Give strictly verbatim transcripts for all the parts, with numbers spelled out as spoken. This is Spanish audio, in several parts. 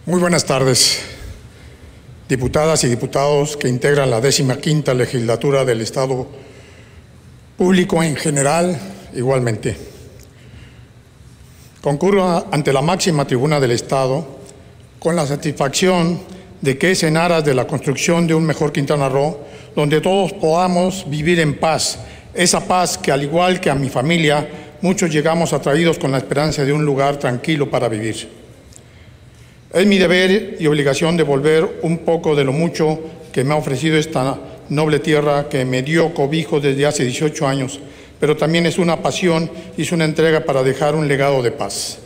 Muy buenas tardes, diputadas y diputados que integran la décima quinta legislatura del Estado, público en general igualmente. Concurro ante la máxima tribuna del Estado con la satisfacción de que es en aras de la construcción de un mejor Quintana Roo, donde todos podamos vivir en paz, esa paz que, al igual que a mi familia, muchos llegamos atraídos con la esperanza de un lugar tranquilo para vivir. Es mi deber y obligación devolver un poco de lo mucho que me ha ofrecido esta noble tierra que me dio cobijo desde hace dieciocho años, pero también es una pasión y es una entrega para dejar un legado de paz.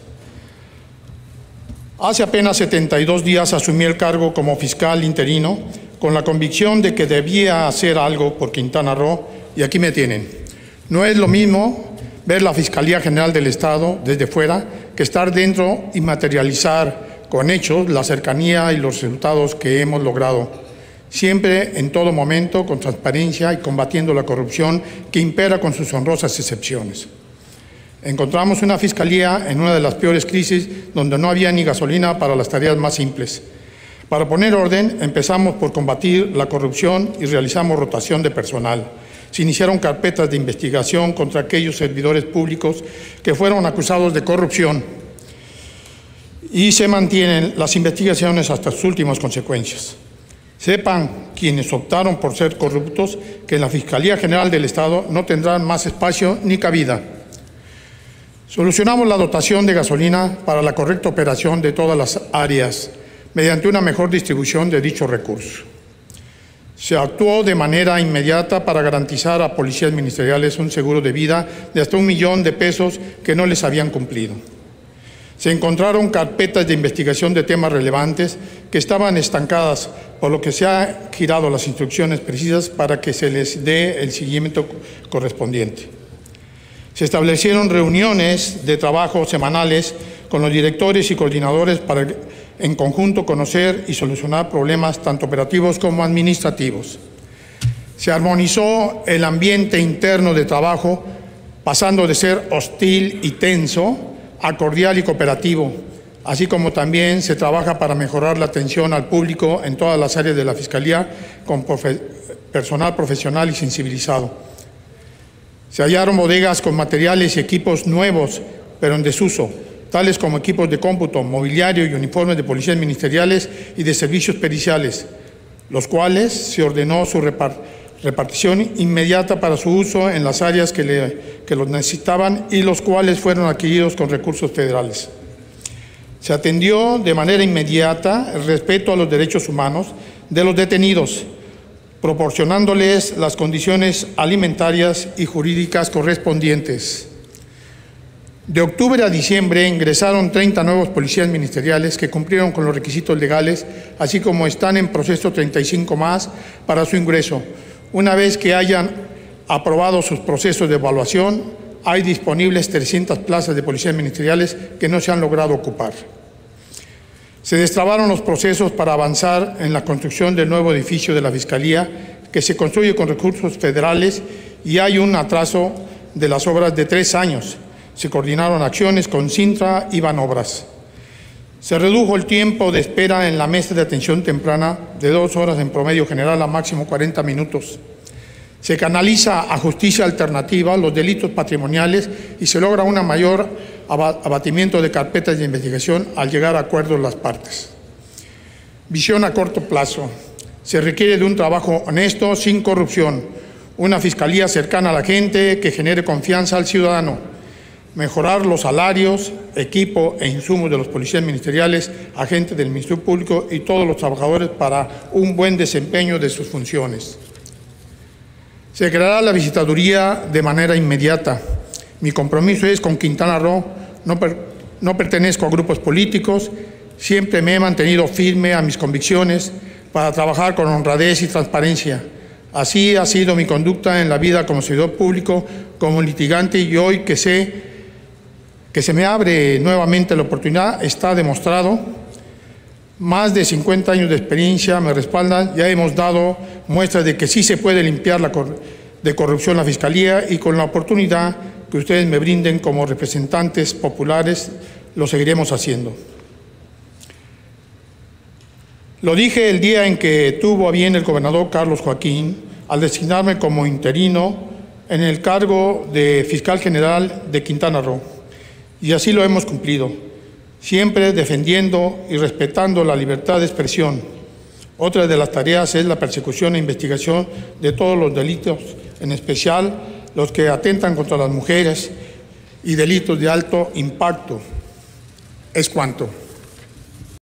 Hace apenas setenta y dos días asumí el cargo como fiscal interino con la convicción de que debía hacer algo por Quintana Roo y aquí me tienen. No es lo mismo ver la Fiscalía General del Estado desde fuera que estar dentro y materializar con hechos la cercanía y los resultados que hemos logrado, siempre, en todo momento, con transparencia y combatiendo la corrupción que impera con sus honrosas excepciones. Encontramos una fiscalía en una de las peores crisis donde no había ni gasolina para las tareas más simples. Para poner orden, empezamos por combatir la corrupción y realizamos rotación de personal. Se iniciaron carpetas de investigación contra aquellos servidores públicos que fueron acusados de corrupción y se mantienen las investigaciones hasta sus últimas consecuencias. Sepan quienes optaron por ser corruptos que en la Fiscalía General del Estado no tendrán más espacio ni cabida. Solucionamos la dotación de gasolina para la correcta operación de todas las áreas mediante una mejor distribución de dicho recurso. Se actuó de manera inmediata para garantizar a policías ministeriales un seguro de vida de hasta un millón de pesos que no les habían cumplido. Se encontraron carpetas de investigación de temas relevantes que estaban estancadas, por lo que se han girado las instrucciones precisas para que se les dé el seguimiento correspondiente. Se establecieron reuniones de trabajo semanales con los directores y coordinadores para, en conjunto, conocer y solucionar problemas tanto operativos como administrativos. Se armonizó el ambiente interno de trabajo, pasando de ser hostil y tenso a cordial y cooperativo, así como también se trabaja para mejorar la atención al público en todas las áreas de la Fiscalía con profe- personal profesional y sensibilizado. Se hallaron bodegas con materiales y equipos nuevos, pero en desuso, tales como equipos de cómputo, mobiliario y uniformes de policías ministeriales y de servicios periciales, los cuales se ordenó su repartición repartición inmediata para su uso en las áreas que, le, que los necesitaban y los cuales fueron adquiridos con recursos federales. Se atendió de manera inmediata el respeto a los derechos humanos de los detenidos, proporcionándoles las condiciones alimentarias y jurídicas correspondientes. De octubre a diciembre ingresaron treinta nuevos policías ministeriales que cumplieron con los requisitos legales, así como están en proceso treinta y cinco más para su ingreso. Una vez que hayan aprobado sus procesos de evaluación, hay disponibles trescientas plazas de policías ministeriales que no se han logrado ocupar. Se destrabaron los procesos para avanzar en la construcción del nuevo edificio de la Fiscalía, que se construye con recursos federales y hay un atraso de las obras de tres años. Se coordinaron acciones con Cintra y Banobras. Se redujo el tiempo de espera en la mesa de atención temprana de dos horas en promedio general a máximo cuarenta minutos. Se canaliza a justicia alternativa los delitos patrimoniales y se logra un mayor abatimiento de carpetas de investigación al llegar a acuerdos las partes. Visión a corto plazo. Se requiere de un trabajo honesto, sin corrupción, una fiscalía cercana a la gente que genere confianza al ciudadano, mejorar los salarios, equipo e insumos de los policías ministeriales, agentes del Ministerio Público y todos los trabajadores para un buen desempeño de sus funciones. Se creará la visitaduría de manera inmediata. Mi compromiso es con Quintana Roo. No, per, no pertenezco a grupos políticos, siempre me he mantenido firme a mis convicciones para trabajar con honradez y transparencia. Así ha sido mi conducta en la vida como servidor público, como litigante, y hoy que sé que se me abre nuevamente la oportunidad, está demostrado. Más de cincuenta años de experiencia me respaldan, ya hemos dado muestras de que sí se puede limpiar la cor- de corrupción la Fiscalía, y con la oportunidad que ustedes me brinden como representantes populares, lo seguiremos haciendo. Lo dije el día en que tuvo a bien el gobernador Carlos Joaquín al designarme como interino en el cargo de fiscal general de Quintana Roo, y así lo hemos cumplido, siempre defendiendo y respetando la libertad de expresión. Otra de las tareas es la persecución e investigación de todos los delitos, en especial los que atentan contra las mujeres y delitos de alto impacto. Es cuanto.